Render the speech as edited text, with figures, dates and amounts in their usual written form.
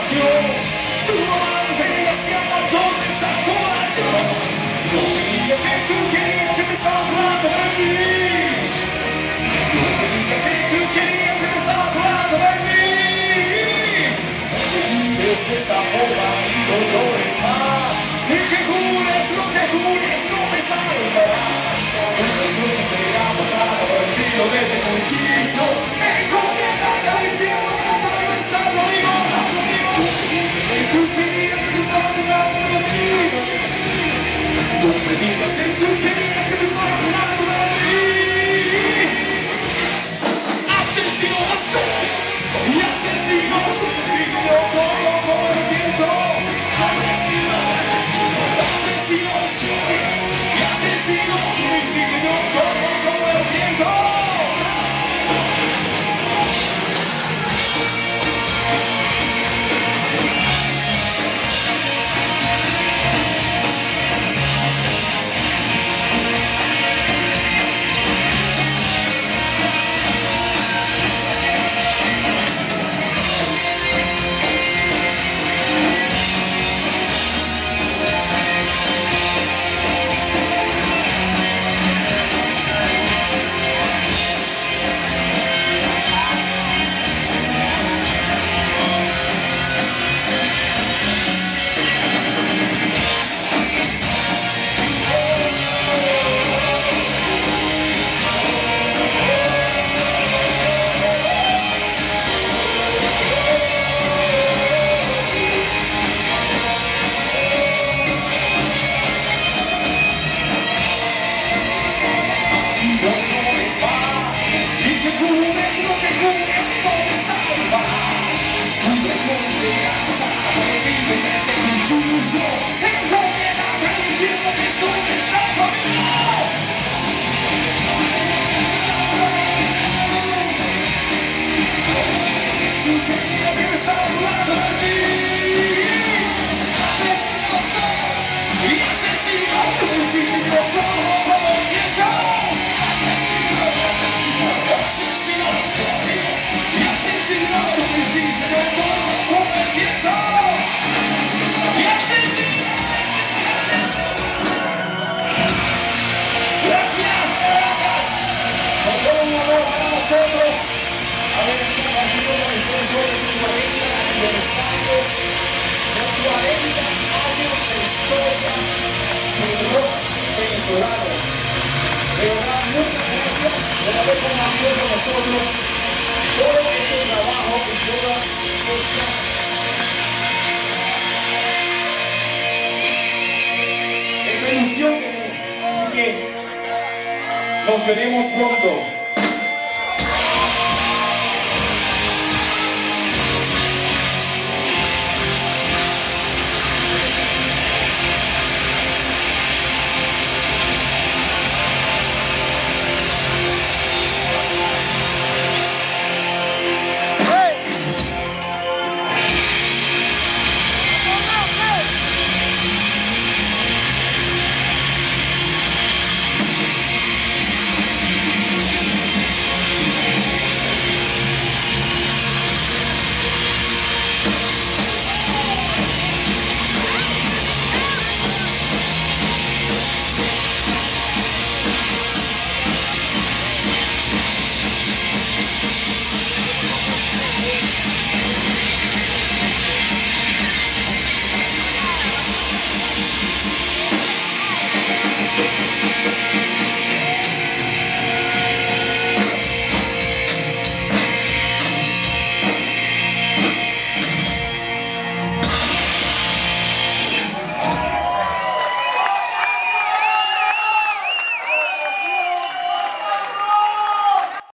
pasión, tu amante y hacia montón de saturación. No me digas que tú querías que me estabas hablando de mí. No me digas que tú querías que me estabas hablando de mí. No me digas de esa forma y no llores más. Y que jures lo que jures no me salvarás. Jesús será pasado el río de mi cuchillo. Encomiéndate al infierno que está no estás conmigo. Tú me dices que tú querías que me estabas hablando de mí. Tú me digas que tú querías que me estabas hablando de mí. Asesino soy y asesino tu signo como el viento. Asesino soy y asesino tu signo como el viento. De verdad, muchas gracias por haber compartido con nosotros todo este trabajo y toda esta ilusión que tenemos. Así que nos veremos pronto.